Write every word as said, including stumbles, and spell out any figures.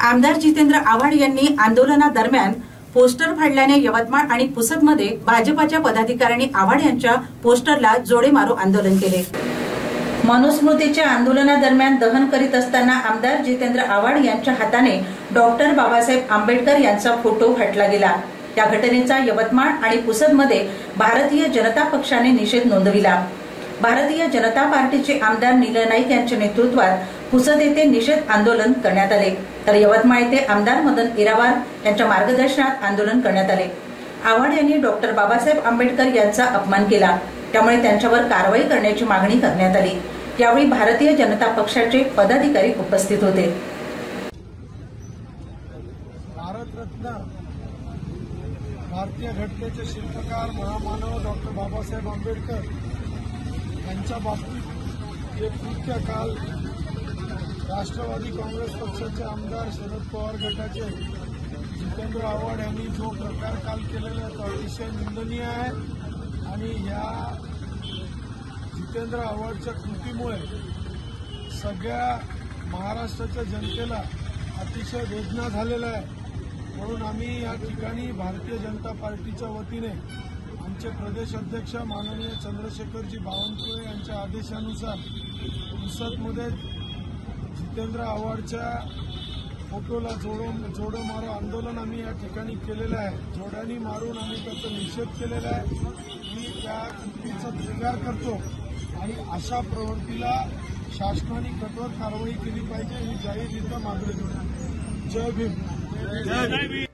आमदार जितेंद्र आव्हाड यांनी आंदोलनादरम्यान पोस्टर फाडल्याने यवतमाळ आणि पुसदमध्ये भाजपाच्या पदाधिकाऱ्यांनी आव्हाड यांच्या पोस्टरला जोडे मारो आंदोलन केले। मनुस्मृतीच्या आंदोलनादरम्यान दहन करीत असताना आमदार जितेंद्र आव्हाड यांच्या हाताने डॉक्टर बाबासाहेब आंबेडकर यांचा फोटो फाटला गेला। या घटनेचा यवतमाळ आणि पुसदमध्ये भारतीय जनता पक्षाने निषेध नोंदविला। भारतीय जनता पार्टीचे आमदार नीलय नाईक यांच्या नेतृत्वात पुसद येथे निषेध आंदोलन करण्यात आले, तर यवतमाळ येथे आमदार मदन इरावार यांच्या मार्गदर्शनात आंदोलन करण्यात आले। आव्हाड यांनी डॉक्टर बाबासाहेब आंबेडकर यांचा अपमान केला, त्यामुळे त्यांच्यावर कारवाई करण्याची मागणी करण्यात आली। यावेळी भारतीय जनता पक्षाचे पदाधिकारी उपस्थित होते। भारतरत्न भारतीय घटनेचे शिल्पकार महामानव डॉक्टर बाबासाहेब आंबेडकर यांच्या बाबतीत एक कृत्य काल राष्ट्रवादी काँग्रेस पक्षाचे आमदार शरद पवार गटाचे जितेंद्र आव्हाड यांनी जो प्रकार काल केलेला तो अतिशय निंदनीय आहे आणि या जितेंद्र आव्हाडच्या कृतीमुळे सगळ्या महाराष्ट्राच्या जनतेला अतिशय वेदना झालेला आहे। म्हणून आम्ही या ठिकाणी भारतीय जनता पार्टीच्या वतीने आमचे प्रदेश अध्यक्ष माननीय चंद्रशेखरजी बावनकुळे यांच्या आदेशानुसार पुसदमध्ये जितेंद्र आव्हाडच्या फोटोला जोडो जोडो मारो आंदोलन आम्ही या ठिकाणी केलेलं आहे। जोड्यानी मारून आम्ही त्याचा निषेध केलेला आहे। मी त्या कृतीचा स्वीकार करतो आणि अशा प्रवृत्तीला शासनाने कठोर कारवाई केली पाहिजे ही जाहीररित्या मागणी करतो। जय भीम।